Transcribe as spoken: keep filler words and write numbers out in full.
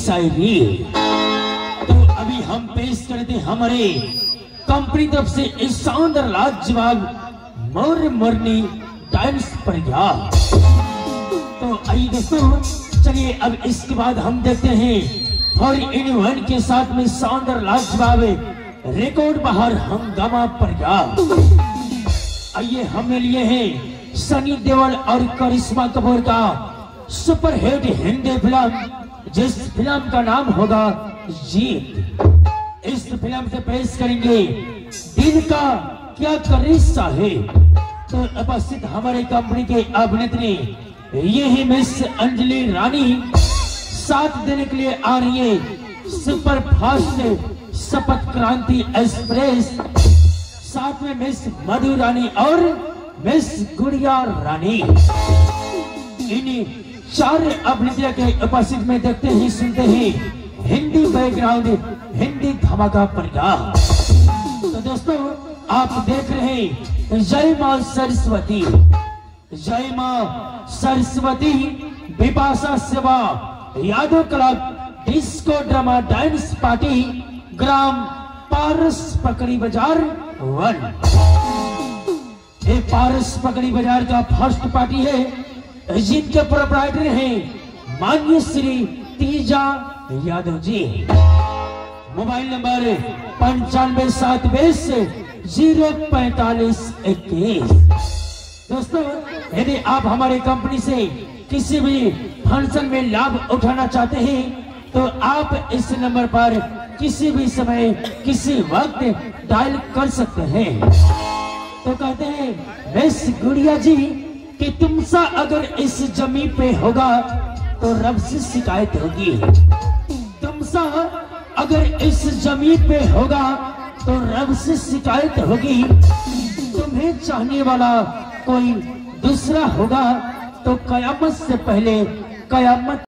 शायरी। तो अभी हम पेश करते हमारे कंपनी तरफ से इस शानदार लाजवाब मोर मोरनी डांस प्रयाग। तो आइए दोस्तों, चलिए अब इसके बाद हम देखते हैं फॉर इनवन के साथ में शानदार लाजवाब रिकॉर्ड बाहर हंगामा प्रयाग। आइए हमने लिए हैं सनी देओल और करिश्मा कपूर का सुपर हिट हिंदी फिल्म, जिस फिल्म का नाम होगा जीत। इस फिल्म से पेश करेंगे दिल का क्या करिश्मा है। तो उपस्थित हमारे कंपनी के अभिनेत्री ये है मिस अंजलि रानी, साथ देने के लिए आ रही है सुपर फास्ट शपथ क्रांति एक्सप्रेस, साथ में मिस मधु रानी और मिस गुड़िया रानी। इन चार अभिनेत्रियों के उपस्थित में देखते ही सुनते ही हिंदी बैकग्राउंड हिंदी धमाका प्रयाग। तो दोस्तों, आप देख रहे हैं जय मां सरस्वती, जय मां सरस्वती विपाशा सेवा Yadav club disco drama dance party, ग्राम पारस पकड़ी बाजार वन। ये पारस पकड़ी बाजार का फर्स्ट पार्टी है, जिनके प्रोप्राइटर हैं माननीय श्री तीजा यादव जी। मोबाइल नंबर पंचानवे सात बीस जीरो पैतालीस इक्कीस। दोस्तों, यदि आप हमारे कंपनी से किसी भी फंक्शन में लाभ उठाना चाहते हैं तो आप इस नंबर पर किसी भी समय किसी वक्त डायल कर सकते हैं। तो कहते हैं मिस गुड़िया जी कि तुमसा अगर इस जमी पे होगा तो रब से शिकायत होगी, तुमसा अगर इस जमी पे होगा तो रब से शिकायत होगी। तुम्हें चाहने वाला कोई दूसरा होगा तो कयामत से पहले कयामत